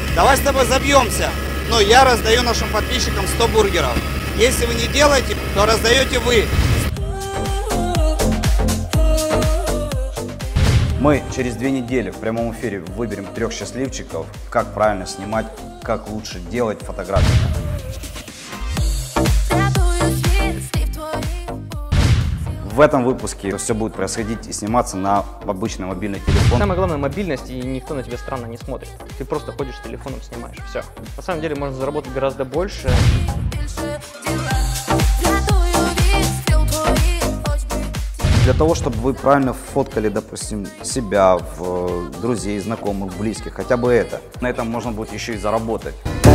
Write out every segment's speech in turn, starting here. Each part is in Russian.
Давай с тобой забьемся. Но я раздаю нашим подписчикам 100 бургеров. Если вы не делаете, то раздаете вы. Мы через 2 недели в прямом эфире выберем 3 счастливчиков, как правильно снимать, как лучше делать фотографии. В этом выпуске все будет происходить и сниматься на обычный мобильный телефон. Самое главное — мобильность, и никто на тебя странно не смотрит. Ты просто ходишь с телефоном, снимаешь. Все. На самом деле можно заработать гораздо больше. Для того, чтобы вы правильно фоткали, допустим, себя, друзей, знакомых, близких, хотя бы это. На этом можно будет еще и заработать.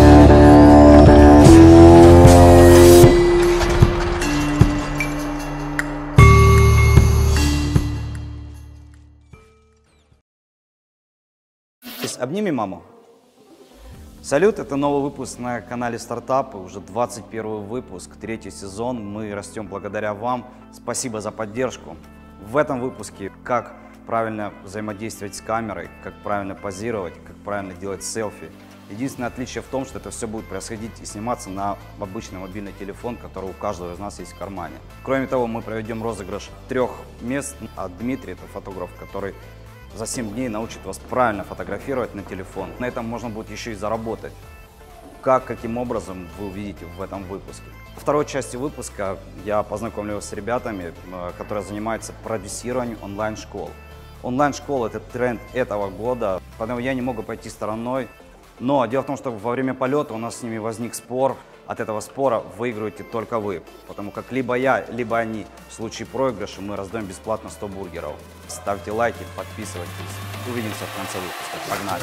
Обними маму. Салют, это новый выпуск на канале Стартапы, уже 21 выпуск, 3-й сезон. Мы растем благодаря вам. Спасибо за поддержку. В этом выпуске как правильно взаимодействовать с камерой, как правильно позировать, как правильно делать селфи. Единственное отличие в том, что это все будет происходить и сниматься на обычный мобильный телефон, который у каждого из нас есть в кармане. Кроме того, мы проведем розыгрыш 3 мест, а Дмитрий — это фотограф, который за 7 дней научит вас правильно фотографировать на телефон. На этом можно будет еще и заработать. Каким образом, вы увидите в этом выпуске. Во второй части выпуска я познакомлю вас с ребятами, которые занимаются продюсированием онлайн-школ. Онлайн-школа — это тренд этого года, поэтому я не могу пойти стороной. Но дело в том, что во время полета у нас с ними возник спор. От этого спора выигрываете только вы, потому как либо я, либо они. В случае проигрыша мы раздаем бесплатно 100 бургеров. Ставьте лайки, подписывайтесь. Увидимся в конце выпуска. Погнали!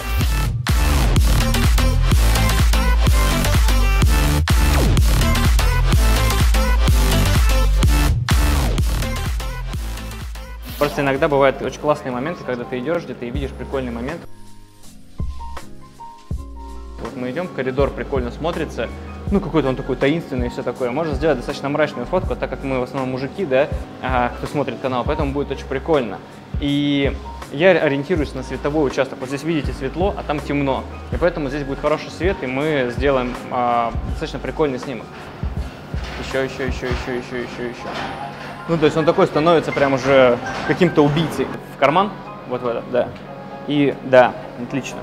Просто иногда бывают очень классные моменты, когда ты идешь где-то и видишь прикольный момент. Вот мы идем, коридор прикольно смотрится. Ну, какой-то он такой таинственный и все такое. Можно сделать достаточно мрачную фотку, так как мы в основном мужики, да, кто смотрит канал, поэтому будет очень прикольно. И я ориентируюсь на световой участок. Вот здесь видите светло, а там темно. И поэтому здесь будет хороший свет, и мы сделаем достаточно прикольный снимок. Еще. Ну, то есть он такой становится прям уже каким-то убийцей. В карман, вот в этот, да. И да, отлично.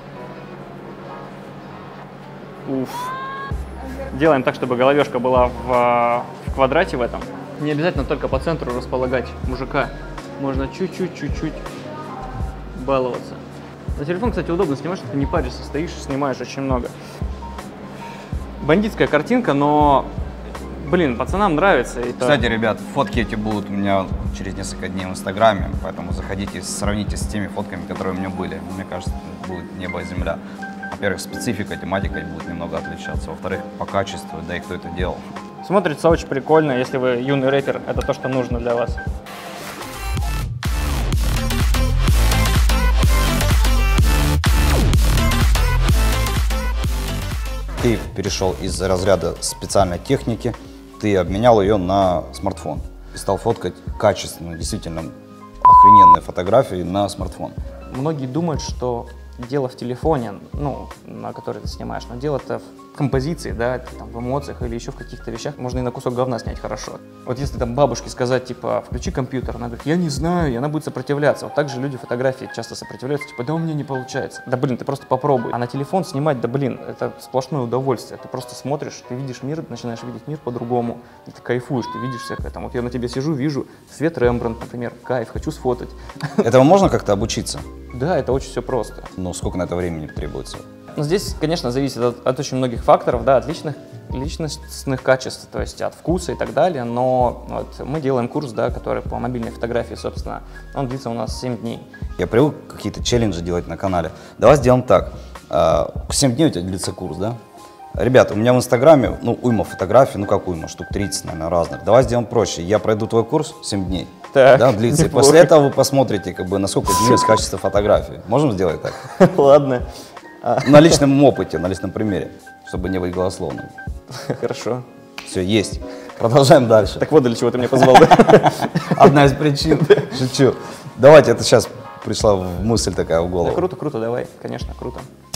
Уф. Делаем так, чтобы головешка была в квадрате в этом. Не обязательно только по центру располагать мужика. Можно чуть-чуть баловаться. На телефон, кстати, удобно снимать, что ты не паришься, стоишь и снимаешь очень много. Бандитская картинка, но, блин, пацанам нравится. Кстати, ребят, фотки эти будут у меня через несколько дней в Инстаграме, поэтому заходите, сравните с теми фотками, которые у меня были. Мне кажется, будет небо и земля. Во-первых, специфика, тематика будет немного отличаться. Во-вторых, по качеству, да и кто это делал. Смотрится очень прикольно, если вы юный рэпер, это то, что нужно для вас. Ты перешел из разряда специальной техники, ты обменял ее на смартфон. И стал фоткать качественные, действительно охрененные фотографии на смартфон. Многие думают, что дело в телефоне, ну, на который ты снимаешь, но дело-то в композиции, да, там, в эмоциях или еще в каких-то вещах. Можно и на кусок говна снять хорошо. Вот если там бабушке сказать, типа, включи компьютер, она говорит, я не знаю, и она будет сопротивляться. Вот так же люди фотографии часто сопротивляются, типа, да у меня не получается. Да блин, ты просто попробуй. А на телефон снимать, да блин, это сплошное удовольствие. Ты просто смотришь, ты видишь мир, начинаешь видеть мир по-другому, и ты кайфуешь, ты видишь всякое. Там, вот я на тебе сижу, вижу свет Рембрандт, например, кайф, хочу сфотать. Этого можно как-то обучиться? Да, это очень все просто. Ну, сколько на это времени требуется? Ну, здесь, конечно, зависит от очень многих факторов, да, от личностных качеств, то есть от вкуса и так далее, но вот мы делаем курс, да, который по мобильной фотографии, собственно, он длится у нас 7 дней. Я привык какие-то челленджи делать на канале. Давай сделаем так. 7 дней у тебя длится курс, да? Ребята, у меня в Инстаграме, ну, уйма фотографий, ну, как уйма, штук 30, наверное, разных. Давай сделаем проще. Я пройду твой курс 7 дней. Так, да, длится. И после этого вы посмотрите, как бы, насколько изменилось качество фотографии. Можем сделать так? Ладно. На личном опыте, на личном примере, чтобы не быть голословным. Хорошо. Все, есть. Продолжаем дальше. Так вот для чего ты меня позвал, да? Одна из причин. Шучу. Давайте, это сейчас пришла мысль такая в голову. Круто, круто, давай. Конечно, круто.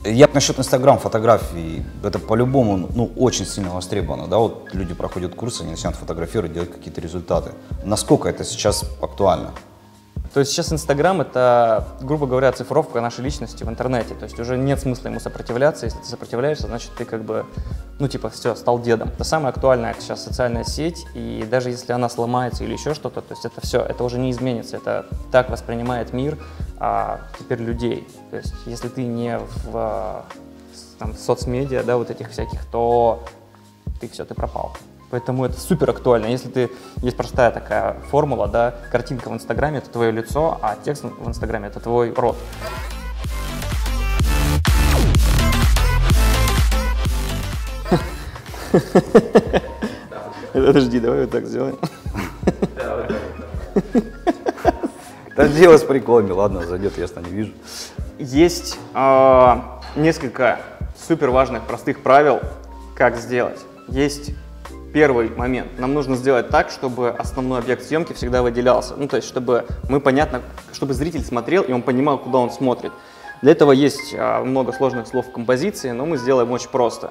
Я насчет Инстаграм, фотографий, это по-любому, ну, очень сильно востребовано, да, вот люди проходят курсы, они начинают фотографировать, делать какие-то результаты. Насколько это сейчас актуально? То есть сейчас Инстаграм — это, грубо говоря, цифровка нашей личности в интернете. То есть уже нет смысла ему сопротивляться. Если ты сопротивляешься, значит ты как бы, ну типа все, стал дедом. Это самая актуальная сейчас социальная сеть, и даже если она сломается или еще что-то, то есть это все, это уже не изменится. Это так воспринимает мир, а теперь людей. То есть если ты не в там, соцмедиа, да, вот этих всяких, то ты все, ты пропал. Поэтому это супер актуально. Если ты, есть простая такая формула, да, картинка в Инстаграме — это твое лицо, а текст в Инстаграме — это твой рот. Подожди, давай вот так сделаем. Да дело с приколами, ладно, зайдет, ясно, не вижу. Есть несколько супер важных простых правил, как сделать. Есть первый момент. Нам нужно сделать так, чтобы основной объект съемки всегда выделялся. Ну, то есть, чтобы чтобы зритель смотрел, и он понимал, куда он смотрит. Для этого есть много сложных слов в композиции, но мы сделаем очень просто.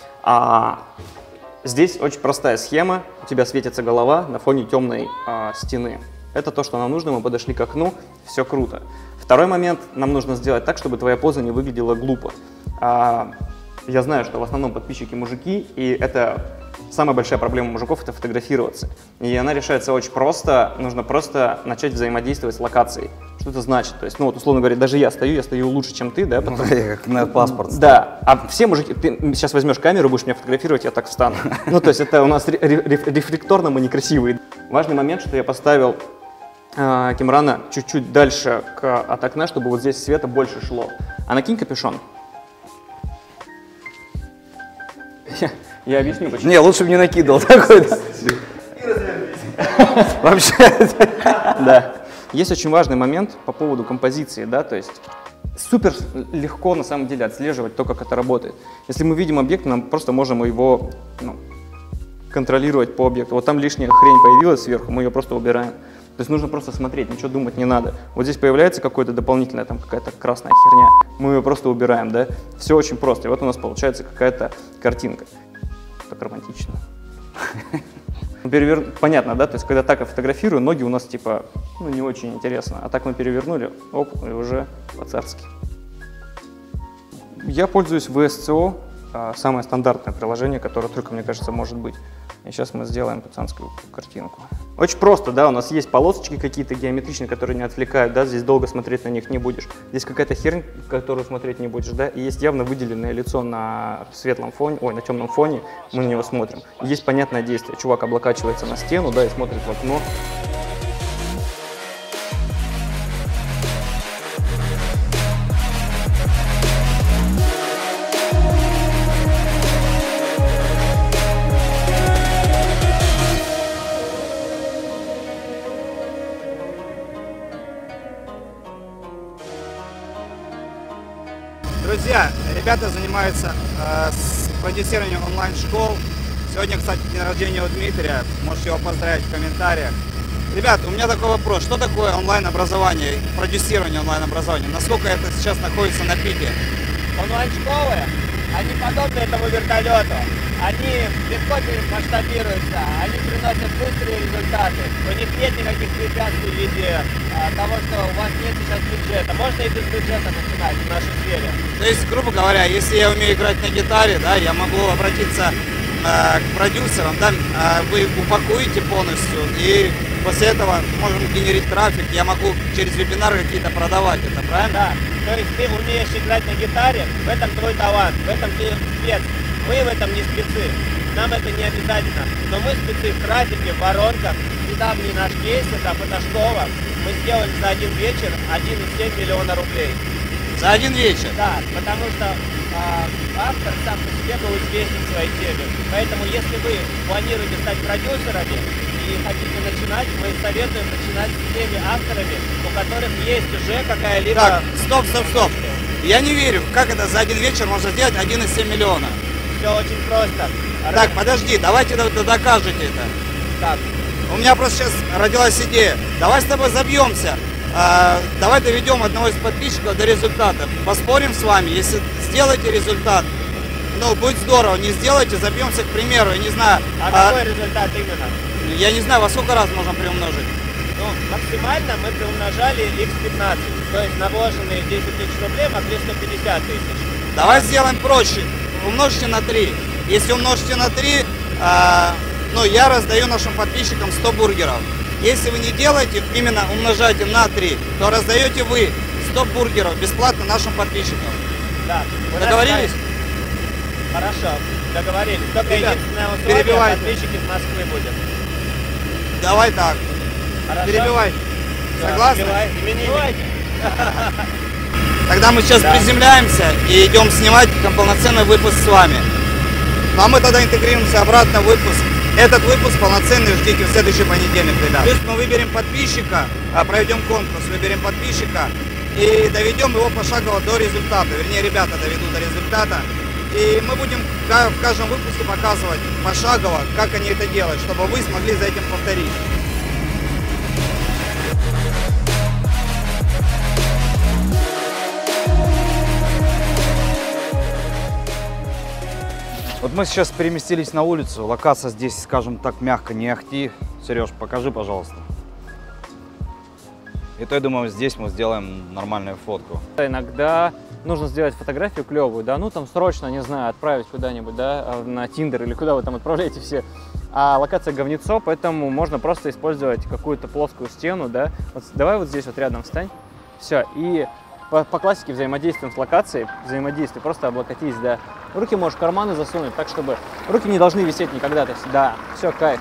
Здесь очень простая схема. У тебя светится голова на фоне темной стены. Это то, что нам нужно. Мы подошли к окну, все круто. Второй момент. Нам нужно сделать так, чтобы твоя поза не выглядела глупо. Я знаю, что в основном подписчики мужики, и это самая большая проблема мужиков — это фотографироваться. И она решается очень просто. Нужно просто начать взаимодействовать с локацией. Что это значит? То есть, ну вот, условно говоря, даже я стою лучше, чем ты, да? Потом... Как на паспорт. Да, а все мужики, ты сейчас возьмешь камеру, будешь меня фотографировать, я так встану. Ну, то есть это у нас рефлекторно мы некрасивые. Важный момент, что я поставил Кимрана чуть-чуть дальше от окна, чтобы вот здесь света больше шло. А накинь капюшон. Я объясню, почему. Не, лучше бы не накидывал такой. Вообще. Да. Есть очень важный момент по поводу композиции, да, то есть супер легко на самом деле отслеживать то, как это работает. Если мы видим объект, мы просто можем его контролировать по объекту. Вот там лишняя хрень появилась сверху, мы ее просто убираем. То есть нужно просто смотреть, ничего думать не надо. Вот здесь появляется какое-то дополнительное, там какая-то красная херня, мы ее просто убираем, да. Все очень просто. И вот у нас получается какая-то картинка. Так романтично. Понятно, да? То есть, когда так я фотографирую, ноги у нас типа, ну, не очень интересно. А так мы перевернули, оп, и уже по-царски. Я пользуюсь VSCO, самое стандартное приложение, которое только, мне кажется, может быть. И сейчас мы сделаем пацанскую картинку. Очень просто, да, у нас есть полосочки какие-то геометричные, которые не отвлекают, да, здесь долго смотреть на них не будешь. Здесь какая-то херня, которую смотреть не будешь, да, и есть явно выделенное лицо на светлом фоне, на темном фоне, мы на него смотрим. И есть понятное действие, чувак облокачивается на стену, да, и смотрит в окно. Друзья, ребята занимаются продюсированием онлайн-школ. Сегодня, кстати, день рождения у Дмитрия. Можете его поздравить в комментариях. Ребят, у меня такой вопрос. Что такое онлайн-образование, продюсирование онлайн-образования? Насколько это сейчас находится на пике? Онлайн-школы, они подобны этому вертолету. Они легко масштабируются, они приносят быстрые результаты. У них нет никаких препятствий в виде того, что у вас нет сейчас бюджета. Можно и без бюджета начинать в нашей сфере. То есть, грубо говоря, если я умею играть на гитаре, да, я могу обратиться к продюсерам, да, вы упакуете полностью, и после этого можем генерить трафик, я могу через вебинары какие-то продавать, это правильно? Да, то есть ты умеешь играть на гитаре, в этом твой талант, в этом ты спец. Мы в этом не спецы, нам это не обязательно, но мы спецы в трафике, в воронках. Недавний наш кейс, это школа, мы сделали за один вечер 1,7 миллиона рублей. За один вечер? Да, потому что автор сам по себе был известен в своей теме. Поэтому если вы планируете стать продюсерами и хотите начинать, мы советуем начинать с теми авторами, у которых есть уже какая-либо... Так, стоп. Я не верю, как это за один вечер можно сделать 1,7 миллиона? Все очень просто. Так, подожди, давайте докажете это. Так. У меня просто сейчас родилась идея. Давай с тобой забьемся. Давай доведем одного из подписчиков до результата. Поспорим с вами, если сделайте результат. Ну, будет здорово. Не сделайте, забьемся, к примеру, я не знаю. Какой результат именно? Я не знаю, во сколько раз можно приумножить. Ну, максимально мы приумножали x15. То есть на вложенные 10 тысяч рублей могли 150 тысяч. Давай сделаем проще. Умножьте на 3. Если умножите на 3, ну, я раздаю нашим подписчикам 100 бургеров. Если вы не делаете, именно умножаете на 3, то раздаете вы 100 бургеров бесплатно нашим подписчикам. Да. Договорились? Хорошо, договорились. Только Ребят, единственное условие, перебивайте. подписчики из Москвы будет. Давай так. Хорошо? Перебивай. Всё, Согласны? перебивай. Именинники. Тогда мы сейчас приземляемся и идем снимать полноценный выпуск с вами. Ну а мы тогда интегрируемся обратно в выпуск. Этот выпуск полноценный ждите в следующий понедельник, ребят. Плюс мы выберем подписчика, проведем конкурс, выберем подписчика и доведем его пошагово до результата. Вернее, ребята доведут до результата. И мы будем в каждом выпуске показывать пошагово, как они это делают, чтобы вы смогли за этим повторить. Вот мы сейчас переместились на улицу. Локация здесь, скажем так, мягко не ахти. Сереж, покажи, пожалуйста. И то, я думаю, здесь мы сделаем нормальную фотку. Иногда нужно сделать фотографию клевую, да, ну там срочно, не знаю, отправить куда-нибудь, да, на Тиндер или куда вы там отправляете все. А локация говнецо, поэтому можно просто использовать какую-то плоскую стену, да. Вот, давай вот здесь вот рядом встань. Все, и по классике взаимодействуем с локацией, взаимодействие, просто облокотись, да. Руки можешь в карманы засунуть, так чтобы руки не должны висеть никогда, то есть, да, все, кайф.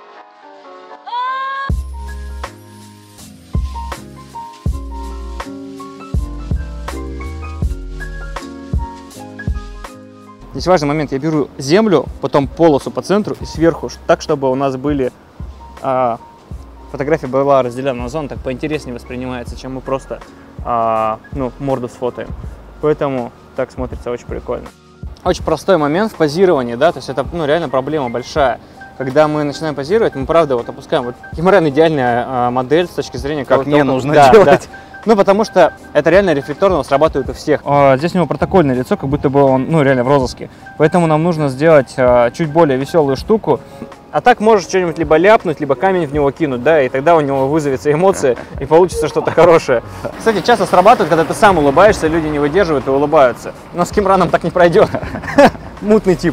Здесь важный момент, я беру землю, потом полосу по центру и сверху, так, чтобы у нас были, фотография была разделена на зоны, так поинтереснее воспринимается, чем мы просто, ну, морду сфотаем. Поэтому так смотрится очень прикольно. Очень простой момент в позировании, да, то есть это, ну, реально проблема большая. Когда мы начинаем позировать, мы, правда, вот опускаем, вот Кимрен идеальная модель с точки зрения, как мне нужно делать. делать. Да. Ну, потому что это реально рефлекторно срабатывает у всех. Здесь у него протокольное лицо, как будто бы он, ну, реально в розыске. Поэтому нам нужно сделать чуть более веселую штуку. А так можешь что-нибудь либо ляпнуть, либо камень в него кинуть, да, и тогда у него вызовется эмоция, и получится что-то хорошее. Кстати, часто срабатывает, когда ты сам улыбаешься, люди не выдерживают и улыбаются. Но с Кимраном так не пройдет. Мутный тип.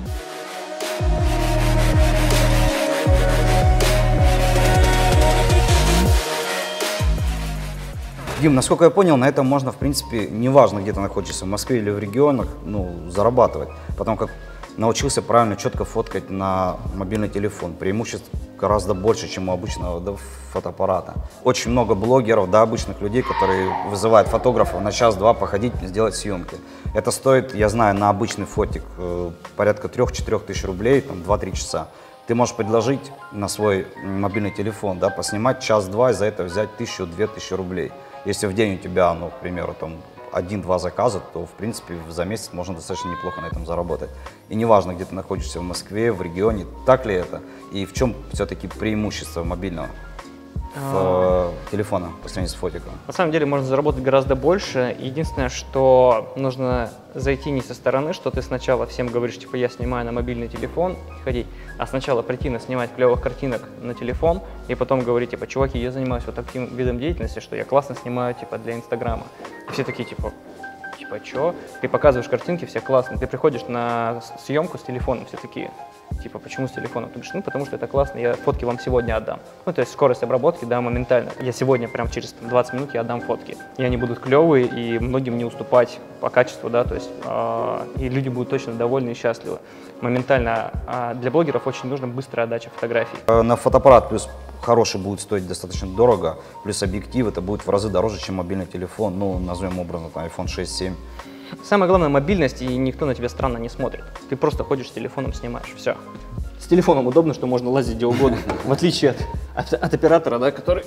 Дим, насколько я понял, на этом можно, в принципе, неважно, где ты находишься, в Москве или в регионах, ну, зарабатывать. Потому как научился правильно, четко фоткать на мобильный телефон. Преимуществ гораздо больше, чем у обычного, да, фотоаппарата. Очень много блогеров, да, обычных людей, которые вызывают фотографов на час-два походить, сделать съемки. Это стоит, я знаю, на обычный фотик порядка 3-4 тысяч рублей, там, 2-3 часа. Ты можешь предложить на свой мобильный телефон, да, поснимать час-два и за это взять 1000-2000 рублей. Если в день у тебя, ну, к примеру, там 1-2 заказа, то, в принципе, за месяц можно достаточно неплохо на этом заработать. И неважно, где ты находишься, в Москве, в регионе, так ли это, и в чем все-таки преимущество мобильного телефона по сравнению с фотиком. На самом деле можно заработать гораздо больше. Единственное, что нужно зайти не со стороны, что ты сначала всем говоришь, типа, я снимаю на мобильный телефон, ходить, а сначала прийти наснимать клевых картинок на телефон, и потом говорить, типа, чуваки, я занимаюсь вот таким видом деятельности, что я классно снимаю, типа, для Инстаграма. И все такие, типа, чё? Ты показываешь картинки, все классно. Ты приходишь на съемку с телефоном, все такие, типа, почему с телефоном? Ты говоришь, ну, потому что это классно, я фотки вам сегодня отдам. Ну, то есть скорость обработки, да, моментально. Я сегодня, прям через 20 минут я отдам фотки. И они будут клевые, и многим не уступать по качеству, да, то есть, и люди будут точно довольны и счастливы. Моментально. Для блогеров очень нужна быстрая отдача фотографий. На фотоаппарат плюс хороший будет стоить достаточно дорого, плюс объектив это будет в разы дороже, чем мобильный телефон, ну, назовем образно, там, iPhone 6-7. Самое главное — мобильность, и никто на тебя странно не смотрит. Ты просто ходишь с телефоном, снимаешь, все. С телефоном удобно, что можно лазить где угодно, в отличие от оператора, да, который...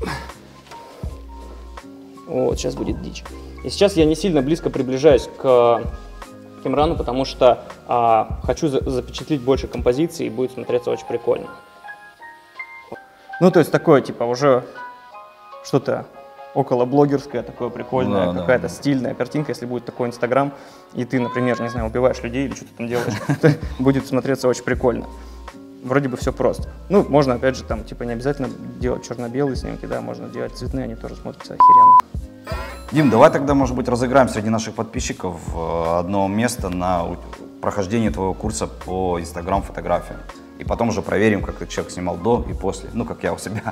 Вот, сейчас будет дичь. И сейчас я не сильно близко приближаюсь к Кимрану, потому что хочу запечатлеть больше композиций, и будет смотреться очень прикольно. Ну, то есть такое, типа, уже что-то около блогерская, такое прикольная, Да, какая-то да. стильная картинка, если будет такой Инстаграм, и ты, например, не знаю, убиваешь людей или что-то там делаешь, будет смотреться очень прикольно. Вроде бы все просто. Ну, можно, опять же, там, типа, не обязательно делать черно-белые снимки, да, можно делать цветные, они тоже смотрятся охеренно. Дим, давай тогда, может быть, разыграем среди наших подписчиков одно место на прохождение твоего курса по Инстаграм-фотографиям. И потом уже проверим, как этот человек снимал до и после. Ну, как я у себя.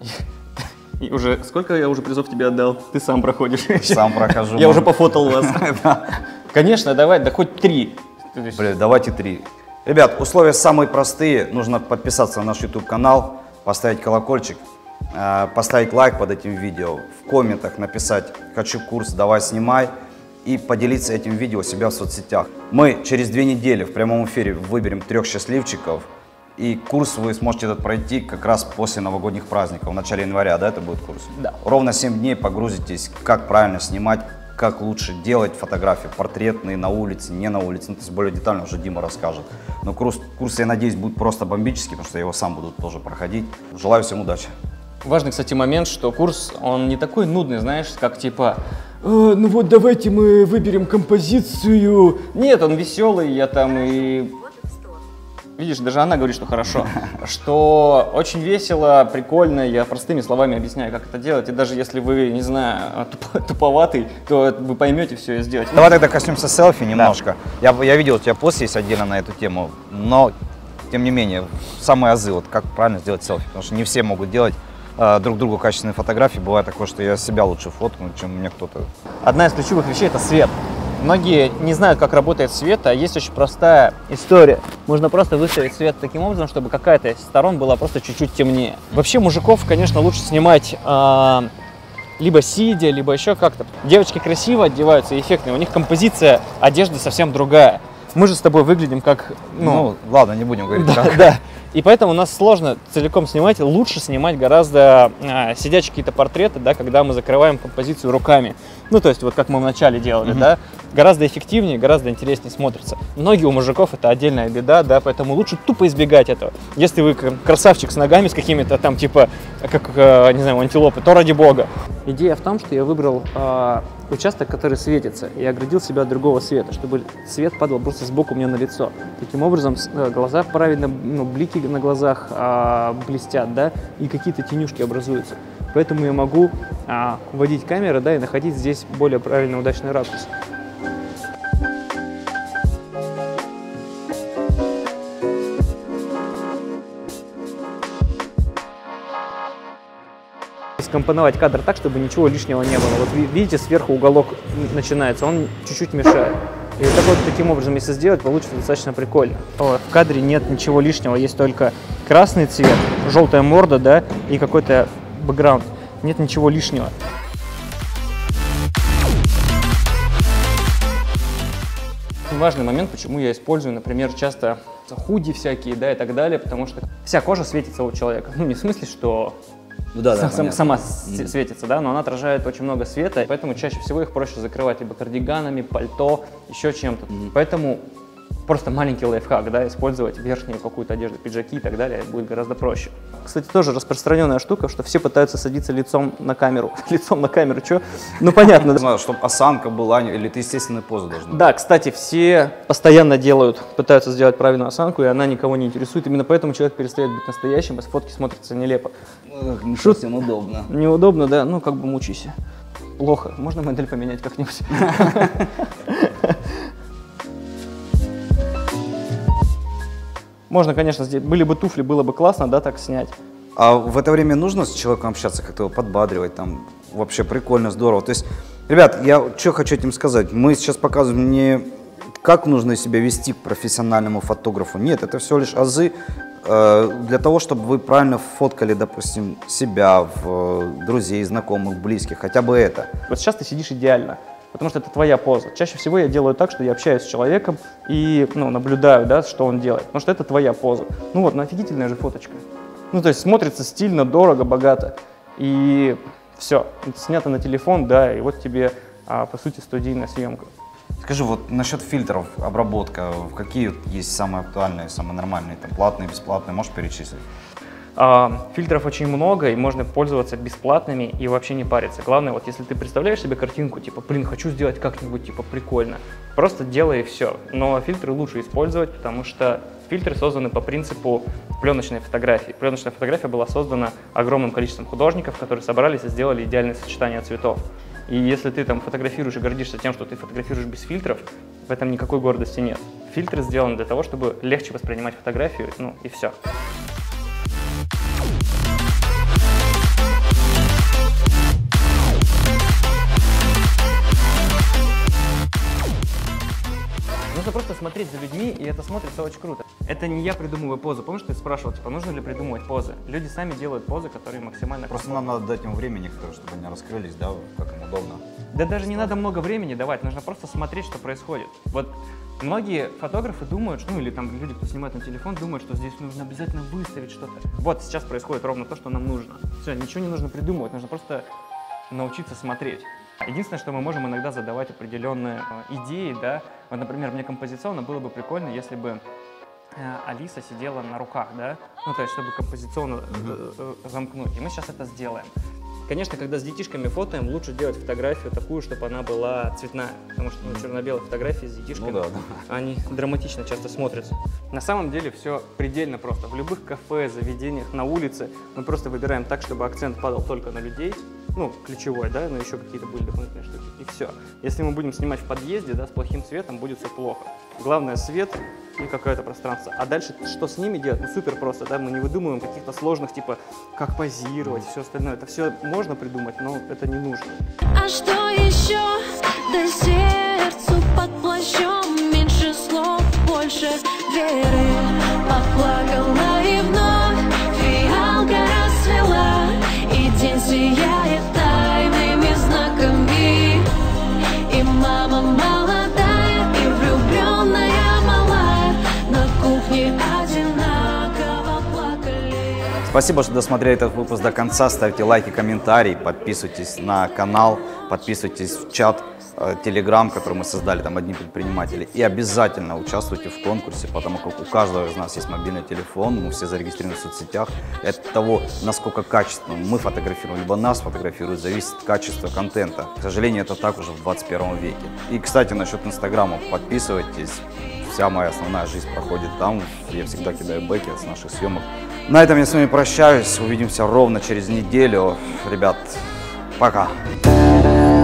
И уже, сколько я уже призов тебе отдал? Ты сам проходишь. Сам прохожу. Я уже пофотал вас. Конечно, давай, да хоть 3. Блин, давайте 3. Ребят, условия самые простые. Нужно подписаться на наш YouTube-канал, поставить колокольчик, поставить лайк под этим видео, в комментах написать «Хочу курс, давай снимай» и поделиться этим видео у себя в соцсетях. Мы через 2 недели в прямом эфире выберем 3 счастливчиков, и курс вы сможете этот пройти как раз после новогодних праздников, в начале января, да, это будет курс? Да. Ровно 7 дней погрузитесь, как правильно снимать, как лучше делать фотографии, портретные, на улице, не на улице. Ну, то есть более детально уже Дима расскажет. Но курс, я надеюсь, будет просто бомбический, потому что я его сам буду тоже проходить. Желаю всем удачи. Важный, кстати, момент, что курс, он не такой нудный, знаешь, как типа, ну вот давайте мы выберем композицию. Нет, он веселый, я там и... Видишь, даже она говорит, что хорошо, что очень весело, прикольно, я простыми словами объясняю, как это делать, и даже если вы, не знаю, туповатый, то вы поймете все и сделаете. Давай тогда коснемся селфи немножко. Да. Я видел, у тебя пост есть отдельно на эту тему, но, тем не менее, самые азы, вот как правильно сделать селфи, потому что не все могут делать друг другу качественные фотографии. Бывает такое, что я себя лучше фоткну, чем мне кто-то. Одна из ключевых вещей – это свет. Многие не знают, как работает свет, а есть очень простая история. Можно просто выставить свет таким образом, чтобы какая-то из сторон была просто чуть-чуть темнее. Вообще мужиков, конечно, лучше снимать либо сидя, либо еще как-то. Девочки красиво одеваются, эффектные, у них композиция одежды совсем другая. Мы же с тобой выглядим как... Ну ладно, не будем говорить. Да, да. И поэтому у нас сложно целиком снимать, лучше снимать гораздо сидячие какие-то портреты, да, когда мы закрываем композицию руками. Ну, то есть, вот как мы вначале делали, да, гораздо эффективнее, гораздо интереснее смотрится. Ноги у мужиков это отдельная беда, да, поэтому лучше тупо избегать этого. Если вы красавчик с ногами, с какими-то там, типа, как, не знаю, у антилопы, то ради бога. Идея в том, что я выбрал участок, который светится, и оградил себя от другого света, чтобы свет падал просто сбоку мне на лицо. Таким образом, глаза правильно, ну, блики на глазах блестят, да, и какие-то тенюшки образуются. Поэтому я могу вводить камеры, да, и находить здесь более правильно удачный ракурс. Скомпоновать кадр так, чтобы ничего лишнего не было. Вот видите, сверху уголок начинается, он чуть-чуть мешает. И вот таким образом, если сделать, получится достаточно прикольно. В кадре нет ничего лишнего, есть только красный цвет, желтая морда, да, и какой-то бэкграунд. Нет ничего лишнего. Важный момент, почему я использую, например, часто худи всякие, да, и так далее, потому что вся кожа светится у человека. Ну, не в смысле, что сама светится, да, но она отражает очень много света, поэтому чаще всего их проще закрывать либо кардиганами, пальто, еще чем-то. Поэтому просто маленький лайфхак, да, использовать верхнюю какую-то одежду, пиджаки и так далее, будет гораздо проще. Кстати, тоже распространенная штука, что все пытаются садиться лицом на камеру. Лицом на камеру, что? Ну, понятно. Не знаю, чтобы осанка была, или ты естественную позу должна. Да, кстати, все постоянно пытаются сделать правильную осанку, и она никого не интересует. Именно поэтому человек перестает быть настоящим, а с фотки смотрится нелепо. Не совсем удобно. Неудобно, да, ну как бы мучайся. Плохо. Можно модель поменять как-нибудь? Можно, конечно, были бы туфли, было бы классно, да, так снять. А в это время нужно с человеком общаться, как-то его подбадривать, там, вообще прикольно, здорово. То есть, ребят, я что хочу этим сказать, мы сейчас показываем не как нужно себя вести к профессиональному фотографу, нет, это всего лишь азы для того, чтобы вы правильно фоткали, допустим, себя, друзей, знакомых, близких, хотя бы это. Вот сейчас ты сидишь идеально. Потому что это твоя поза. Чаще всего я делаю так, что я общаюсь с человеком и наблюдаю, да, что он делает. Потому что это твоя поза. Ну вот, офигительная же фоточка. Ну, то есть смотрится стильно, дорого, богато. И все. Это снято на телефон, да, и вот тебе, по сути, студийная съемка. Скажи, вот насчет фильтров, обработка, какие есть самые актуальные, самые нормальные, там, платные, бесплатные, можешь перечислить? Фильтров очень много, и можно пользоваться бесплатными и вообще не париться. Главное, вот если ты представляешь себе картинку, типа, блин, хочу сделать как-нибудь, типа, прикольно, просто делай и все. Но фильтры лучше использовать, потому что фильтры созданы по принципу пленочной фотографии. Пленочная фотография была создана огромным количеством художников, которые собрались и сделали идеальное сочетание цветов. И если ты там фотографируешь и гордишься тем, что ты фотографируешь без фильтров, в этом никакой гордости нет. Фильтры сделаны для того, чтобы легче воспринимать фотографию, ну и все. Нужно просто смотреть за людьми, и это смотрится очень круто. Это не я придумываю позу. Помнишь, ты спрашивал, типа, нужно ли придумывать позы? Люди сами делают позы, которые максимально... Просто нам надо дать им времени, чтобы они раскрылись, да, как им удобно. Да даже не надо много времени давать, нужно просто смотреть, что происходит. Вот многие фотографы думают, ну или там люди, кто снимает на телефон, думают, что здесь нужно обязательно выставить что-то. Вот сейчас происходит ровно то, что нам нужно. Все, ничего не нужно придумывать, нужно просто научиться смотреть. Единственное, что мы можем иногда задавать определенные идеи, да. Вот, например, мне композиционно было бы прикольно, если бы Алиса сидела на руках, да, ну, то есть, чтобы композиционно замкнуть. И мы сейчас это сделаем. Конечно, когда с детишками фотоем, лучше делать фотографию такую, чтобы она была цветная, потому что черно-белые фотографии с детишками, ну, да. они драматично часто смотрятся. На самом деле все предельно просто. В любых кафе, заведениях, на улице мы просто выбираем так, чтобы акцент падал только на людей, ну, ключевой, да, но еще какие-то были дополнительные штуки, и все. Если мы будем снимать в подъезде, да, с плохим светом, будет все плохо. Главное — свет и какое-то пространство. А дальше что с ними делать? Ну, супер просто, да, мы не выдумываем каких-то сложных, типа, как позировать, все остальное. Это все можно придумать, но это не нужно. А что еще? Да сердцу под плащом меньше слов, больше веры. Поплакала и вновь фиалка расцвела, и день сияет тайными знаками. И мама молодая, и влюбленная малая на кухне одинаково плакали. Спасибо, что досмотрели этот выпуск до конца. Ставьте лайки, комментарии, подписывайтесь на канал, подписывайтесь в чат, Telegram, который мы создали, там одни предприниматели. И обязательно участвуйте в конкурсе, потому как у каждого из нас есть мобильный телефон, мы все зарегистрированы в соцсетях. Это того, насколько качественно мы фотографируем, либо нас фотографируют, зависит от качества контента. К сожалению, это так уже в 21 веке. И, кстати, насчет Инстаграма, подписывайтесь. Вся моя основная жизнь проходит там. Я всегда кидаю бэки с наших съемок. На этом я с вами прощаюсь. Увидимся ровно через неделю. Ребят, пока.